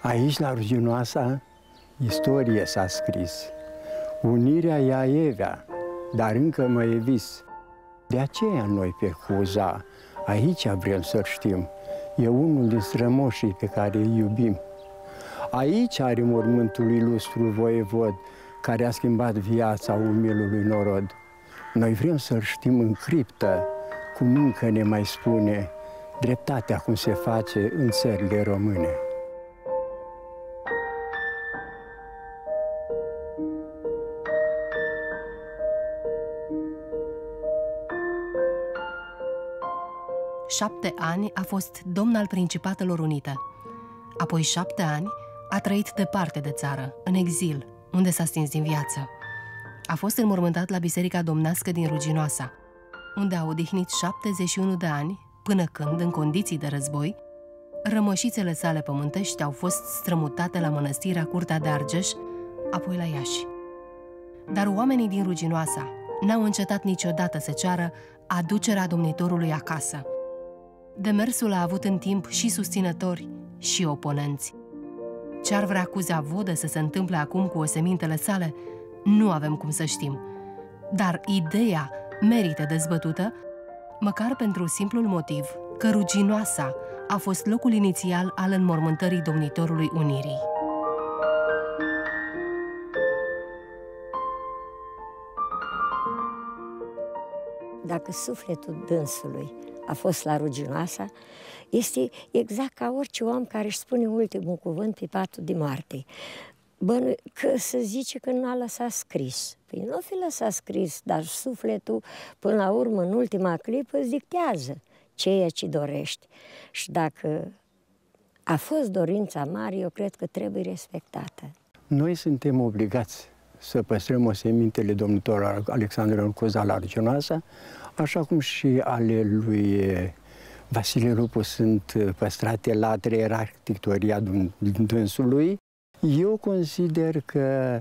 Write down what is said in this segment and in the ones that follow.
Aici, la Ruginoasa, istorie s-a scris. Unirea ea evea, dar încă mă e vis. De aceea noi pe Cuza, aici vrem să știm, e unul din strămoșii pe care îi iubim. Aici are mormântul ilustru voievod, care a schimbat viața umilului norod. Noi vrem să-l știm în criptă, cum încă ne mai spune dreptatea cum se face în țările române. Șapte ani a fost domn al Principatelor Unite. Apoi 7 ani a trăit departe de țară, în exil, unde s-a stins din viață. A fost înmormântat la Biserica Domnească din Ruginoasa, unde a odihnit 71 de ani, până când, în condiții de război, rămășițele sale pământești au fost strămutate la mănăstirea Curtea de Argeș, apoi la Iași. Dar oamenii din Ruginoasa n-au încetat niciodată să ceară aducerea domnitorului acasă. Demersul a avut în timp și susținători și oponenți. Ce-ar vrea Cuza Vodă să se întâmple acum cu osemintele sale, nu avem cum să știm. Dar ideea merită dezbătută, măcar pentru simplul motiv că Ruginoasa a fost locul inițial al înmormântării domnitorului Unirii. Dacă sufletul dânsului a fost la Ruginoasa, este exact ca orice om care își spune ultimul cuvânt pe patul de moarte. Bă, că se zice că nu a lăsat scris. Păi nu fi lăsat scris, dar sufletul, până la urmă, în ultima clipă, îți dictează ceea ce dorești. Și dacă a fost dorința mare, eu cred că trebuie respectată. Noi suntem obligați să păstrăm osemintele domnitorului Alexandru Ioan Cuza la Ruginoasa, așa cum și ale lui Vasile Lupu sunt păstrate la ierarhictoria dânsului. Eu consider că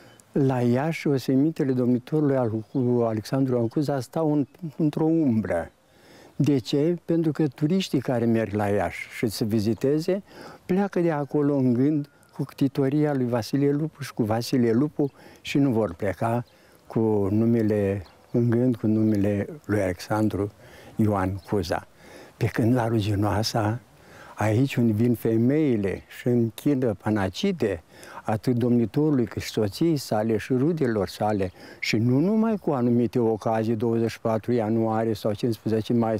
la Iași osemintele domnitorului Alexandru Ioan Cuza stau într-o umbră. De ce? Pentru că turiștii care merg la Iași și să viziteze pleacă de acolo în gând cu ctitoria lui Vasile Lupu și cu Vasile Lupu și nu vor pleca cu numele în gând, cu numele lui Alexandru Ioan Cuza. Pe când la Ruginoasa, aici unde vin femeile și închină panacide, atât domnitorului cât și soției sale și rudelor sale, și nu numai cu anumite ocazii, 24 ianuarie sau 15 mai,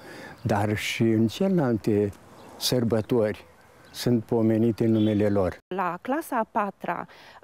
dar și în celelalte sărbători sunt pomenite numele lor. La clasa a 4-a,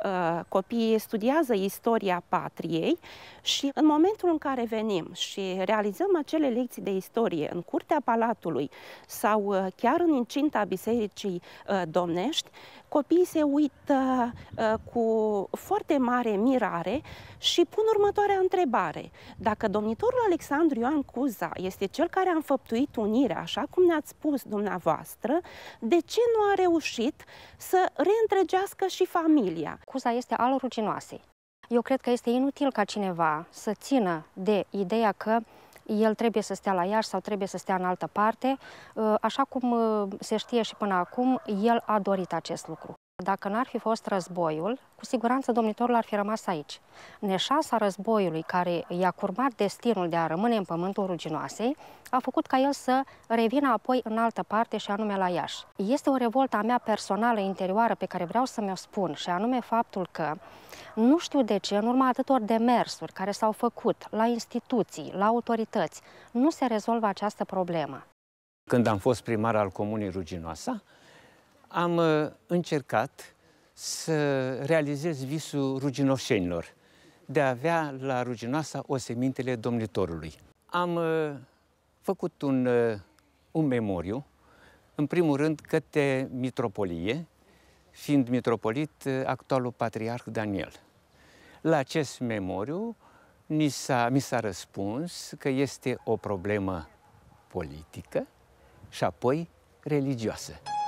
copiii studiază istoria patriei și în momentul în care venim și realizăm acele lecții de istorie în curtea palatului sau chiar în incinta bisericii domnești, copiii se uită cu foarte mare mirare și pun următoarea întrebare. Dacă domnitorul Alexandru Ioan Cuza este cel care a înfăptuit unirea, așa cum ne-ați spus dumneavoastră, de ce nu a reușit să reîntregească și familia? Cuza este al Ruginoasei. Eu cred că este inutil ca cineva să țină de ideea că el trebuie să stea la Iași sau trebuie să stea în altă parte. Așa cum se știe și până acum, el a dorit acest lucru. Dacă n-ar fi fost războiul, cu siguranță domnitorul ar fi rămas aici. Neșansa războiului, care i-a curmat destinul de a rămâne în pământul Ruginoasei, a făcut ca el să revină apoi în altă parte, și anume la Iași. Este o revoltă a mea personală, interioară, pe care vreau să mi-o spun, și anume faptul că nu știu de ce, în urma atâtor demersuri care s-au făcut la instituții, la autorități, nu se rezolvă această problemă. Când am fost primar al comunei Ruginoasa, am încercat să realizez visul ruginoșenilor de a avea la Ruginoasa osemintele domnitorului. Am făcut un memoriu, în primul rând către mitropolie, fiind mitropolit actualul patriarh Daniel. La acest memoriu mi s-a răspuns că este o problemă politică și apoi religioasă.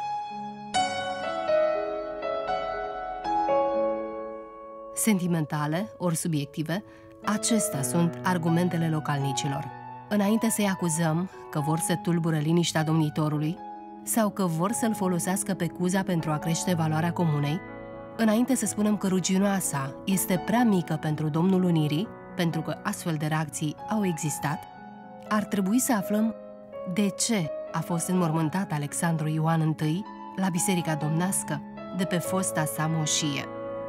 Sentimentale ori subiective, acestea sunt argumentele localnicilor. Înainte să-i acuzăm că vor să tulbură liniștea domnitorului, sau că vor să-l folosească pe Cuza pentru a crește valoarea comunei, înainte să spunem că Ruginoasa este prea mică pentru Domnul Unirii, pentru că astfel de reacții au existat, ar trebui să aflăm de ce a fost înmormântat Alexandru Ioan I la Biserica Domnească, de pe fosta sa moșie.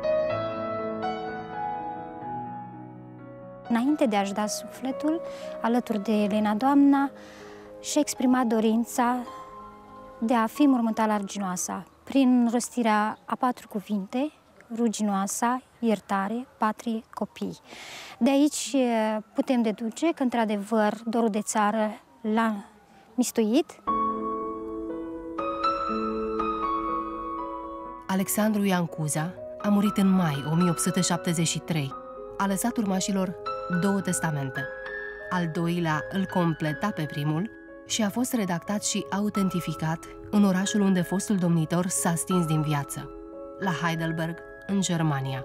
Înainte de a-și da sufletul, alături de Elena Doamna, și-a exprimat dorința de a fi mormântat la Ruginoasa, prin rostirea a 4 cuvinte: Ruginoasa, iertare, patrie, copii. De aici putem deduce că, într-adevăr, dorul de țară l-a mistuit. Alexandru Ioan Cuza a murit în mai 1873. A lăsat urmașilor 2 testamente. Al doilea îl completa pe primul și a fost redactat și autentificat în orașul unde fostul domnitor s-a stins din viață, la Heidelberg, în Germania.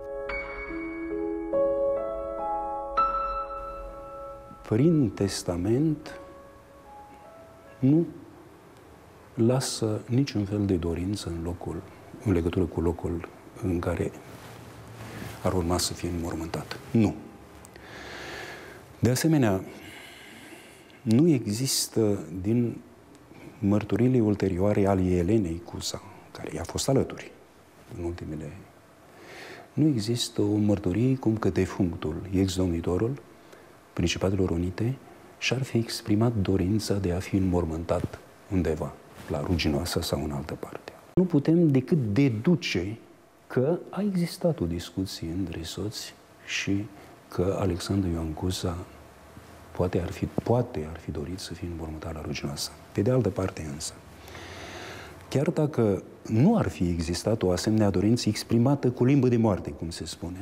Prin testament nu lasă niciun fel de dorință în legătură cu locul în care ar urma să fie înmormântat. Nu. De asemenea, nu există din mărturiile ulterioare ale Elenei Cuza, care i-a fost alături în ultimele... Nu există o mărturie cum că defunctul, ex-domnitorul Principatelor Unite, și-ar fi exprimat dorința de a fi înmormântat undeva, la Ruginoasa sau în altă parte. Nu putem decât deduce că a existat o discuție între soți și că Alexandru Ioan Cuza poate ar fi dorit să fie înmormântat la Ruginoasa. Pe de altă parte însă, chiar dacă nu ar fi existat o asemenea dorință exprimată cu limbă de moarte, cum se spune,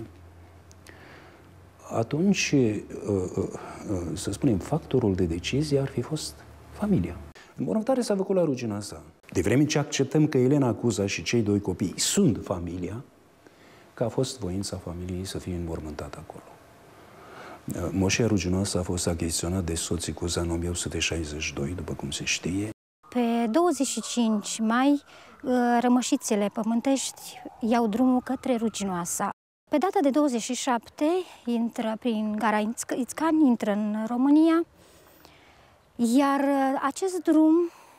atunci, să spunem, factorul de decizie ar fi fost familia. Înmormântarea s-a făcut la Ruginoasa. De vreme ce acceptăm că Elena Cuza și cei 2 copii sunt familia, că a fost voința familiei să fie înmormântat acolo. Moșia Ruginoasa a fost achiziționat de soții Cuza în 1862, după cum se știe. Pe 25 mai, rămășițele pământești iau drumul către Ruginoasa. Pe data de 27, intră prin gara Ițcani, intră în România, iar acest drum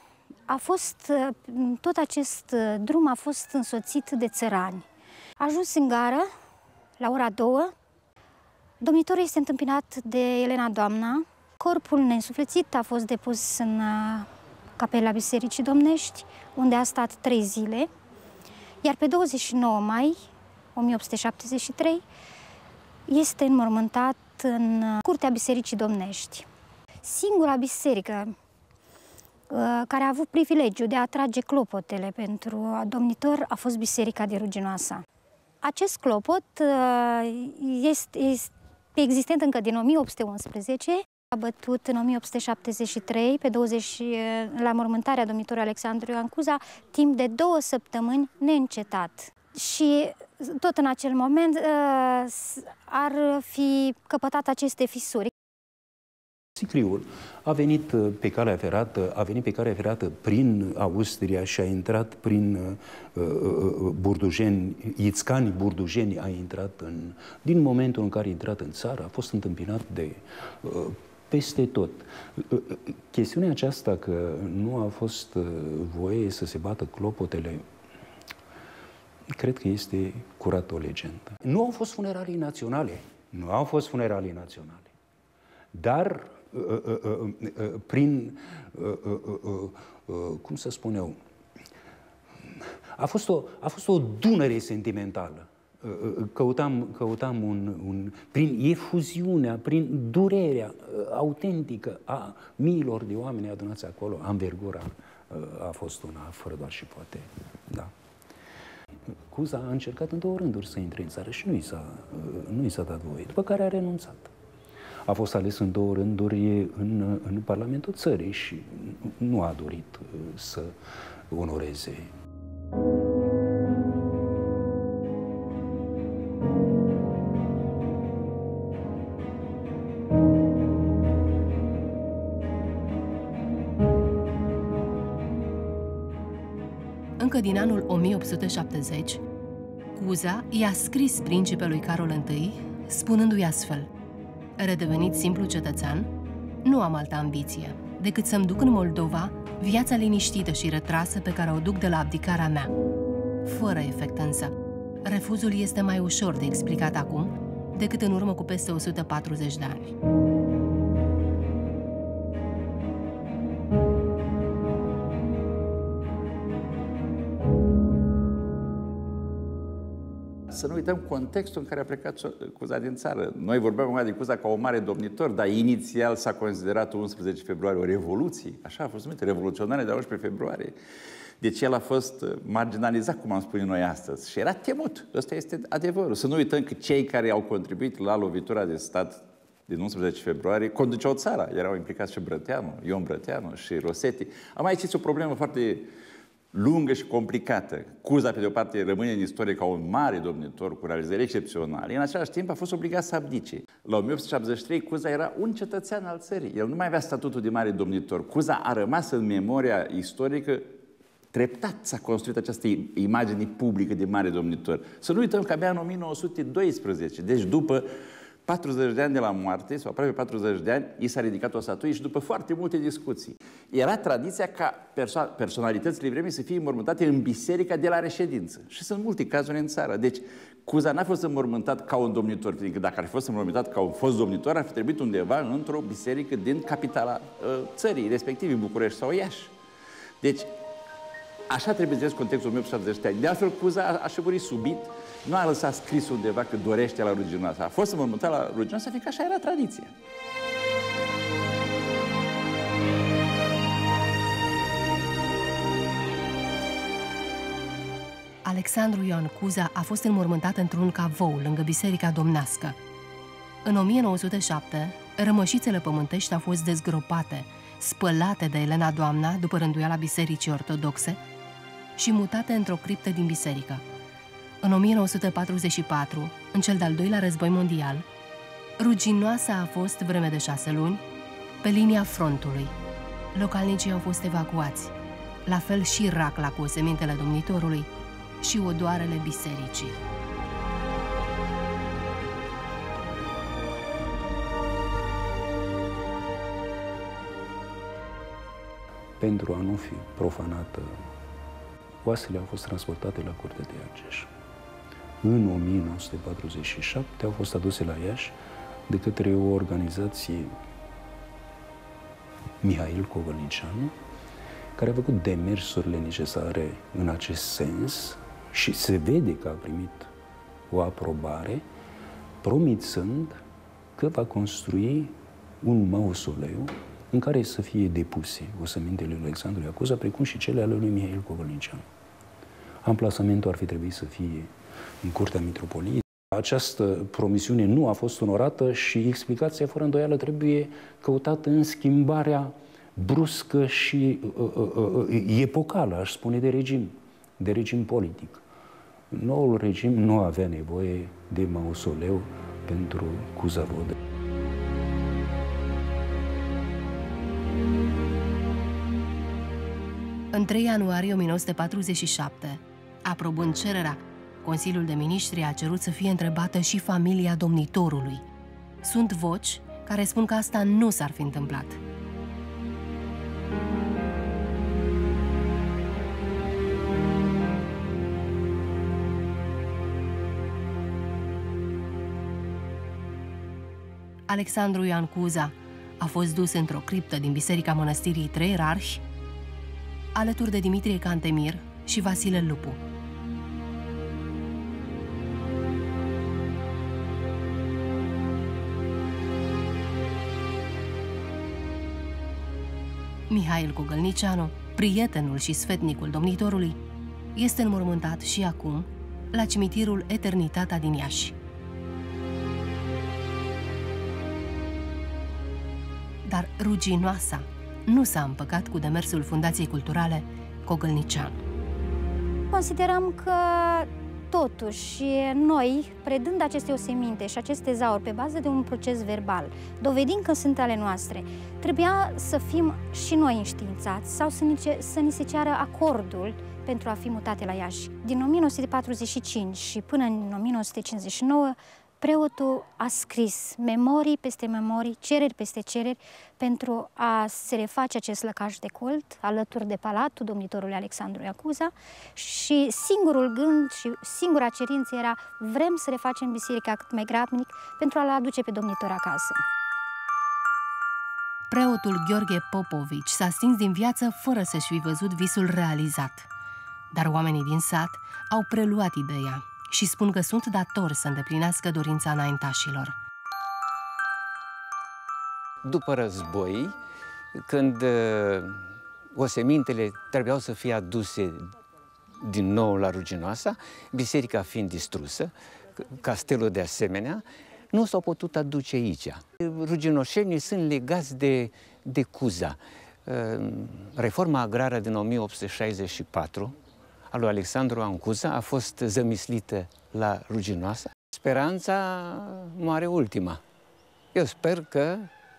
tot acest drum a fost însoțit de țărani. A ajuns în gară, la ora 2, domnitorul este întâmpinat de Elena Doamna. Corpul neînsuflețit a fost depus în capela Bisericii Domnești, unde a stat 3 zile, iar pe 29 mai 1873 este înmormântat în curtea Bisericii Domnești. Singura biserică care a avut privilegiul de a atrage clopotele pentru domnitor a fost Biserica de Ruginoasa. Acest clopot este existent încă din 1811, a bătut în 1873, la mormântarea domnitorului Alexandru Ioan Cuza, timp de 2 săptămâni neîncetat. Și tot în acel moment ar fi căpătat aceste fisuri. Sicriul a venit pe calea ferată, prin Austria și a intrat prin Burdujeni, Ițcani, Burdujeni a intrat din momentul în care a intrat în țară, a fost întâmpinat de peste tot. Chestiunea aceasta că nu a fost voie să se bată clopotele, cred că este curat o legendă. Nu au fost funeralii naționale, dar prin, cum să spun eu, a fost o dunăre sentimentală. Căutam prin efuziunea, prin durerea autentică a miilor de oameni adunați acolo, anvergura a fost una fără doar și poate, da. Cuza a încercat în 2 rânduri să intre în țară și nu i s-a dat voie, după care a renunțat. A fost ales în 2 rânduri în Parlamentul țării și nu a dorit să onoreze. Încă din anul 1870, Cuza i-a scris principelui Carol I, spunându-i astfel: redevenit simplu cetățean, nu am altă ambiție decât să-mi duc în Moldova viața liniștită și retrasă pe care o duc de la abdicarea mea. Fără efect însă. Refuzul este mai ușor de explicat acum decât în urmă cu peste 140 de ani. Să nu uităm contextul în care a plecat Cuza din țară. Noi vorbeam de Cuza ca o mare domnitor, dar inițial s-a considerat 11 februarie o revoluție. Așa a fost numită, revoluționare de 11 februarie. Deci el a fost marginalizat, cum am spune noi astăzi, și era temut. Ăsta este adevărul. Să nu uităm că cei care au contribuit la lovitura de stat din 11 februarie conduceau țara. Erau implicați și Brăteanu, Ion Brăteanu și Rosetti. Am aici o problemă foarte lungă și complicată. Cuza, pe de o parte, rămâne în istorie ca un mare domnitor cu realizări excepționale. În același timp a fost obligat să abdice. La 1873, Cuza era un cetățean al țării. El nu mai avea statutul de mare domnitor. Cuza a rămas în memoria istorică. Treptat s-a construit această imagine publică de mare domnitor. Să nu uităm că abia în 1912, deci după 40 de ani de la moarte, sau aproape 40 de ani, i s-a ridicat o statuie și după foarte multe discuții. Era tradiția ca personalitățile vremii să fie înmormântate în biserica de la reședință. Și sunt multe cazuri în țară. Deci, Cuza n-a fost înmormântat ca un domnitor, pentru că dacă ar fi fost înmormântat ca un fost domnitor, ar fi trebuit undeva într-o biserică din capitala țării, respectiv în București sau Iași. Deci, așa trebuie să vezi contextul 1870. De altfel, Cuza a și murit subit, nu a lăsat scris undeva că dorește la Ruginoasa. A fost înmormântat la Ruginoasa, fiindcă așa era tradiția. Alexandru Ioan Cuza a fost înmormântat într-un cavou lângă Biserica Domnească. În 1907, rămășițele pământești au fost dezgropate, spălate de Elena Doamna după rânduiala Bisericii Ortodoxe și mutate într-o criptă din biserică. În 1944, în cel de-al doilea război mondial, Ruginoasa a fost vreme de 6 luni pe linia frontului. Localnicii au fost evacuați, la fel și Racla cu osemintele domnitorului și odoarele bisericii. Pentru a nu fi profanată, oasele au fost transportate la Curtea de Argeș. În 1947 au fost aduse la Iași de către o organizație, Mihail Cogălnicianu, care a făcut demersurile necesare în acest sens și se vede că a primit o aprobare, promițând că va construi un mausoleu în care să fie depuse osemintele lui Alexandru Ioan Cuza, precum și cele ale lui Mihail Cogălnicianu. Amplasamentul ar fi trebuit să fie în Curtea Mitropoliei. Această promisiune nu a fost onorată și explicația fără îndoială trebuie căutată în schimbarea bruscă și epocală, aș spune, de regim politic. Noul regim nu avea nevoie de mausoleu pentru Cuza Vodă. În 3 ianuarie 1947, aprobând cererea, Consiliul de Miniștri a cerut să fie întrebată și familia domnitorului. Sunt voci care spun că asta nu s-ar fi întâmplat. Alexandru Ioan Cuza a fost dus într-o criptă din Biserica Mănăstirii Trei Ierarhi, alături de Dimitrie Cantemir și Vasile Lupu. Mihail Cogălnicianu, prietenul și sfetnicul domnitorului, este înmormântat și acum la cimitirul Eternitatea din Iași. Dar Ruginoasa nu s-a împăcat cu demersul Fundației Culturale Cogălnicianu. Considerăm că Totuși, noi, predând aceste oseminte și acest tezaur pe bază de un proces verbal, dovedind că sunt ale noastre, trebuia să fim și noi înștiințați sau să ni se ceară acordul pentru a fi mutate la Iași. Din 1945 și până în 1959, preotul a scris memorii peste memorii, cereri peste cereri, pentru a se reface acest lăcaș de cult alături de palatul domnitorului Alexandru Iacuza și singurul gând și singura cerință era: vrem să refacem biserica cât mai grabnic pentru a-l aduce pe domnitor acasă. Preotul Gheorghe Popovici s-a stins din viață fără să-și fi văzut visul realizat. Dar oamenii din sat au preluat ideea și spun că sunt datori să îndeplinească dorința înaintașilor. După război, când osemintele trebuiau să fie aduse din nou la Ruginoasa, biserica fiind distrusă, castelul de asemenea, nu s-au putut aduce aici. Ruginoșenii sunt legați de Cuza. Reforma agrară din 1864 a lui Alexandru Ancuza a fost zămislită la Ruginoasa. Speranța moare ultima. Eu sper că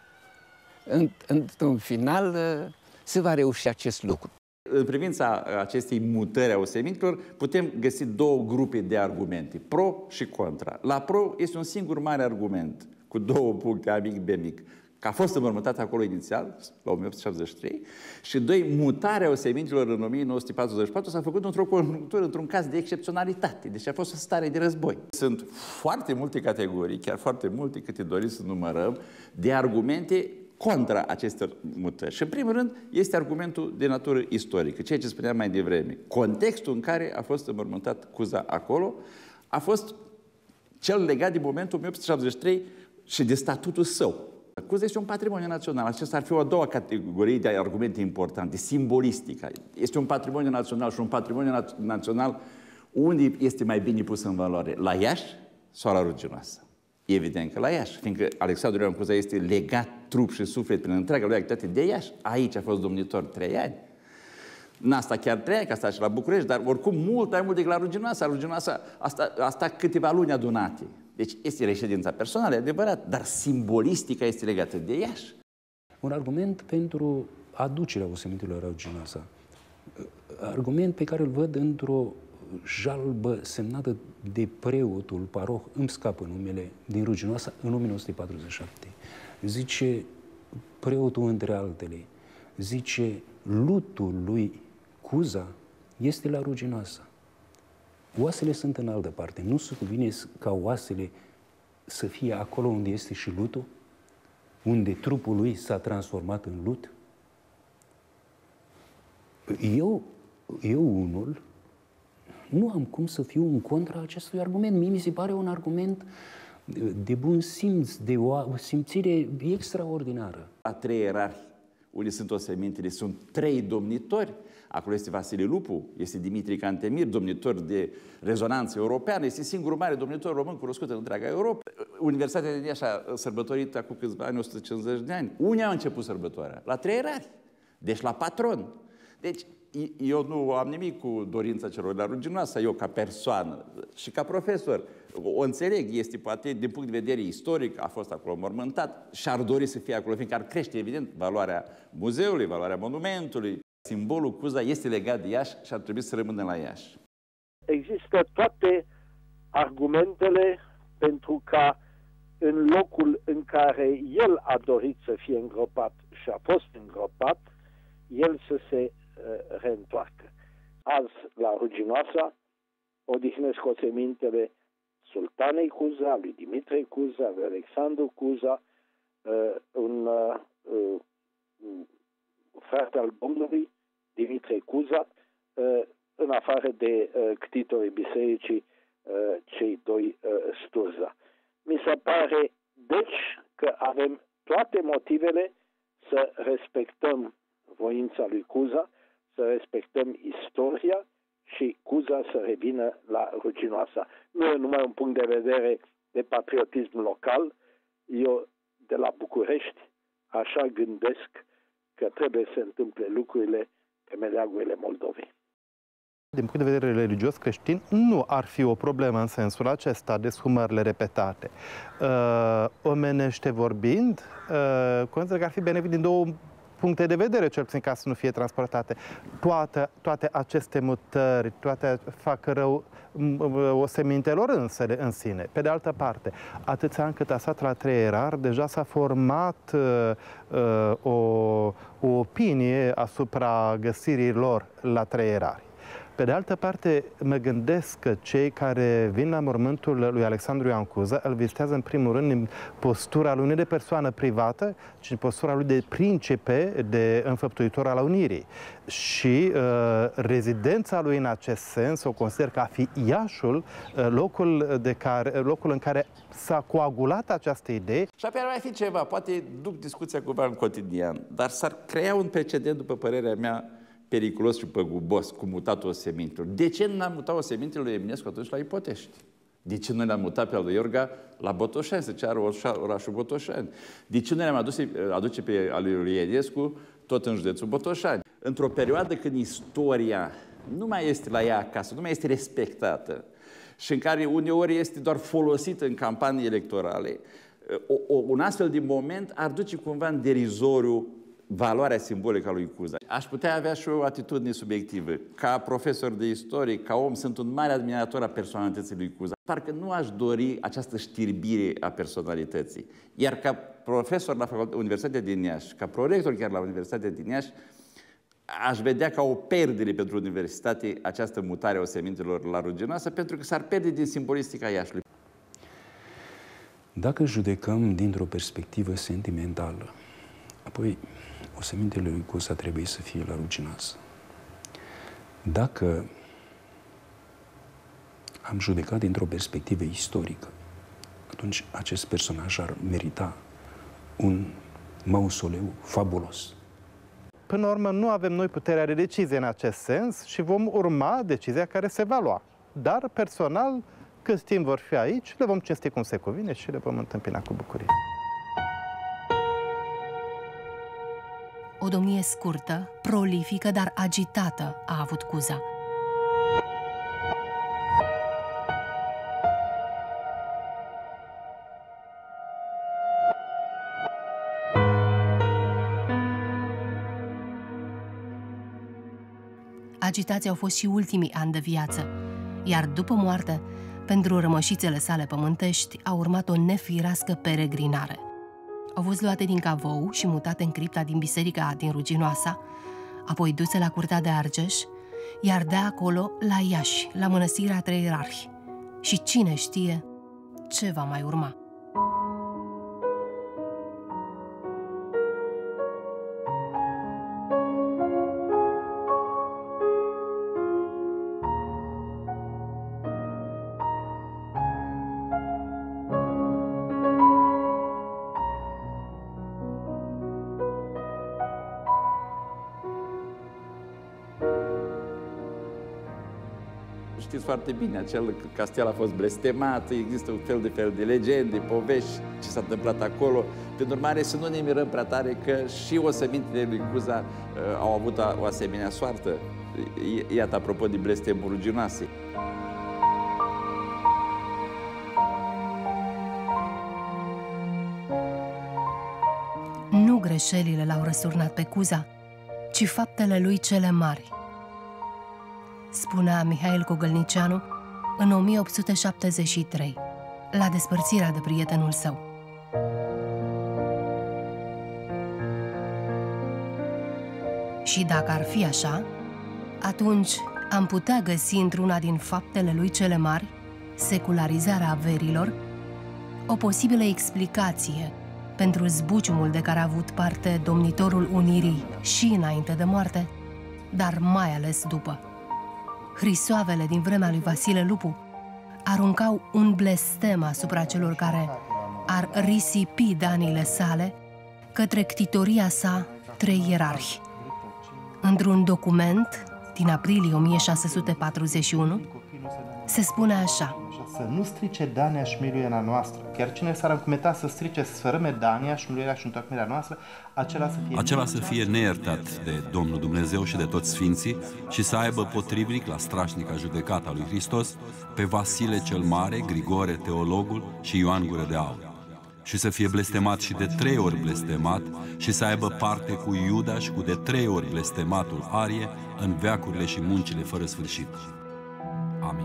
într-un final se va reuși acest lucru. În privința acestei mutări a osemintelor, putem găsi două grupe de argumente, pro și contra. La pro este un singur mare argument, cu două puncte, A mic, B mic, că a fost înmormântat acolo inițial, la 1873, și doi, mutarea osemintelor în 1944 s-a făcut într-o conjunctură, într-un caz de excepționalitate, deci a fost o stare de război. Sunt foarte multe categorii, chiar foarte multe, câte doriți să numărăm, de argumente contra acestor mutări. Și în primul rând este argumentul de natură istorică, ceea ce spuneam mai devreme. Contextul în care a fost înmormântat Cuza acolo a fost cel legat de momentul 1873 și de statutul său. Cuza este un patrimoniu național. Acesta ar fi o a doua categorie de argumente importante, simbolistica. Este un patrimoniu național și un patrimoniu național unde este mai bine pus în valoare, la Iași sau la Ruginoasa? Evident că la Iași, fiindcă Alexandru Ioan Cuza este legat trup și suflet prin întreaga lui activitate de Iași. Aici a fost domnitor 3 ani. N-a stat chiar 3 ani, că a stat și la București, dar oricum mult mai mult decât la Ruginoasa. Ruginoasa a stat câteva luni adunate. Deci este reședința personală, e adevărat, dar simbolistica este legată de Iași. Un argument pentru aducerea osemintelor la Ruginoasa. Argument pe care îl văd într-o jalbă semnată de preotul paroh, îmi scapă numele, din Ruginoasa, în 1947. Zice preotul, între altele, zice: lutul lui Cuza este la Ruginoasa. Oasele sunt în altă parte. Nu se cuvine ca oasele să fie acolo unde este și lutul? Unde trupul lui s-a transformat în lut? Eu unul nu am cum să fiu în contra acestui argument. Mie mi se pare un argument de bun simț, de o simțire extraordinară. La 3 ierarhi, unde sunt osemintele, sunt 3 domnitori. Acolo este Vasile Lupu, este Dimitrie Cantemir, domnitor de rezonanță europeană, este singurul mare domnitor român cunoscut în întreaga Europa. Universitatea din Iași a sărbătorit acum câțiva ani, 150 de ani. Unde a început sărbătoarea? La 3 ierarhi, deci la patron. Deci, eu nu am nimic cu dorința celor la Ruginoasa, eu ca persoană și ca profesor o înțeleg, este poate din punct de vedere istoric, a fost acolo mormântat și ar dori să fie acolo, fiindcă ar crește evident valoarea muzeului, valoarea monumentului. Simbolul Cuza este legat de Iași și ar trebui să rămână la Iași. Există toate argumentele pentru ca în locul în care el a dorit să fie îngropat și a fost îngropat, el să se reîntoarcă. Azi, la Ruginoasa, odihnesc osemintele sultanei Cuza, lui Dimitrie Cuza, lui Alexandru Cuza, un frate al Domnului, Dimitrie Cuza, în afară de ctitorii bisericii, cei 2 Sturza. Mi se pare, deci, că avem toate motivele să respectăm voința lui Cuza, să respectăm istoria și Cuza să revină la Ruginoasa. Nu e numai un punct de vedere de patriotism local, eu de la București așa gândesc că trebuie să se întâmple lucrurile pe meleagurile Moldovei. Din punct de vedere religios creștin, nu ar fi o problemă în sensul acesta, deshumările repetate. Omenește vorbind, consider că ar fi benefic din două puncte de vedere, cel puțin, ca să nu fie transportate. Toate aceste mutări, toate fac rău osemintelor în sine. Pe de altă parte, atâția ani cât a stat la Trei Erari, deja s-a format o opinie asupra găsirii lor la Trei Erari. Pe de altă parte, mă gândesc că cei care vin la mormântul lui Alexandru Ioan Cuza îl vizitează în primul rând în postura lui nu de persoană privată, ci în postura lui de principe, de înfăptuitor al unirii. Și rezidența lui în acest sens o consider ca fi Iașul, locul în care s-a coagulat această idee. Și apoi ar mai fi ceva, poate duc discuția cumva în cotidian, dar s-ar crea un precedent, după părerea mea, periculos și păgubos, cu mutatul osemintelor. De ce nu l-am mutat osemintele lui Eminescu atunci la Ipotești? De ce nu l-am mutat pe al lui Iorga la Botoșani, să ceară orașul Botoșani? De ce nu l-am aduce pe al lui Eminescu tot în județul Botoșani? Într-o perioadă când istoria nu mai este la ea acasă, nu mai este respectată și în care uneori este doar folosită în campanii electorale, un astfel de moment ar duce cumva în derizoriu valoarea simbolică a lui Cuza. Aș putea avea și o atitudine subiectivă. Ca profesor de istorie, ca om, sunt un mare admirator a personalității lui Cuza. Parcă nu aș dori această știrbire a personalității. Iar ca profesor la Universitatea din Iași, ca prorector chiar la Universitatea din Iași, aș vedea ca o pierdere pentru universitate această mutare a osemintelor la Ruginoasă, pentru că s-ar pierde din simbolistica Iașului. Dacă judecăm dintr-o perspectivă sentimentală, apoi osemintele lui Cuza trebuie să fie la Ruginoasă. Dacă am judecat dintr-o perspectivă istorică, atunci acest personaj ar merita un mausoleu fabulos. Până la urmă, nu avem noi puterea de decizie în acest sens și vom urma decizia care se va lua. Dar, personal, cât timp vor fi aici, le vom cinsti cum se cuvine și le vom întâmpina cu bucurie. O domnie scurtă, prolifică, dar agitată a avut Cuza. Agitații au fost și ultimii ani de viață, iar după moarte, pentru rămășițele sale pământești, a urmat o nefirească peregrinare. Au fost luate din Cavou și mutate în cripta din biserica din Ruginoasa, apoi duse la curtea de Argeș, iar de acolo la Iași, la mănăstirea Trei Erari. Și cine știe ce va mai urma. Știți foarte bine, acel castel a fost blestemat, există un fel de legende, povești, ce s-a întâmplat acolo. Prin urmare, să nu ne mirăm prea tare că și osemintele lui Cuza au avut o asemenea soartă. Iată, apropo de blestemul Ruginoasei. Nu greșelile l-au răsturnat pe Cuza, ci faptele lui cele mari, spunea Mihail Cogălnicianu în 1873, la despărțirea de prietenul său. Și dacă ar fi așa, atunci am putea găsi într-una din faptele lui cele mari, secularizarea averilor, o posibilă explicație pentru zbuciumul de care a avut parte domnitorul Unirii și înainte de moarte, dar mai ales după. Hrisoavele din vremea lui Vasile Lupu aruncau un blestem asupra celor care ar risipi danile sale către ctitoria sa Trei Erari. Într-un document din aprilie 1641 Se spune așa: să nu strice Dania și miluirea noastră. Chiar cine s-ar încumeta să strice, să sfărâme Dania și miluirea și întocmirea noastră, acela să fie neiertat de Domnul Dumnezeu și de toți sfinții și să aibă potrivnic la strașnica judecată a lui Hristos pe Vasile cel Mare, Grigore teologul și Ioan Gură de Aur. Și să fie blestemat și de 3 ori blestemat și să aibă parte cu Iuda și cu de 3 ori blestematul Arie în veacurile și muncile fără sfârșit. Amin.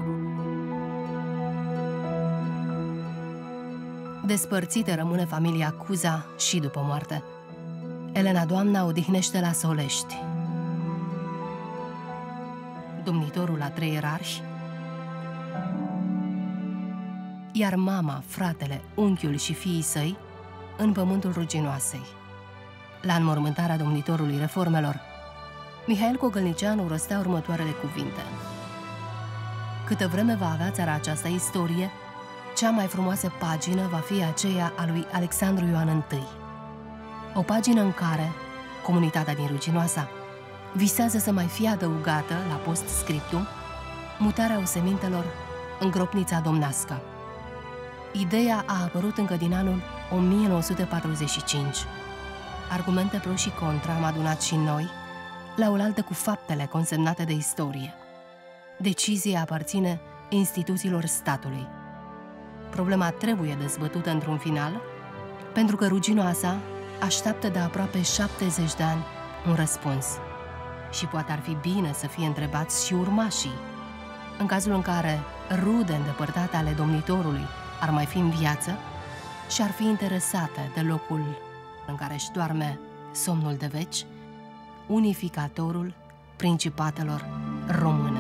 Despărțită rămâne familia Cuza și după moarte. Elena Doamna odihnește la Solești. Domnitorul a 3 ierarhi, iar mama, fratele, unchiul și fiii săi în pământul Ruginoasei. La înmormântarea domnitorului reformelor, Mihail Cogălnicianu rostea următoarele cuvinte: câtă vreme va avea țara aceasta istorie, cea mai frumoasă pagină va fi aceea a lui Alexandru Ioan I. O pagină în care comunitatea din Ruginoasa visează să mai fie adăugată la post-scriptum mutarea osemintelor în gropnița domnească. Ideea a apărut încă din anul 1945. Argumente pro și contra am adunat și noi, la oaltă cu faptele consemnate de istorie. Decizia aparține instituțiilor statului. Problema trebuie dezbătută într-un final, pentru că Ruginoasa așteaptă de aproape 70 de ani un răspuns. Și poate ar fi bine să fie întrebați și urmașii, în cazul în care rude îndepărtate ale domnitorului ar mai fi în viață și ar fi interesate de locul în care își doarme somnul de veci, unificatorul principatelor române.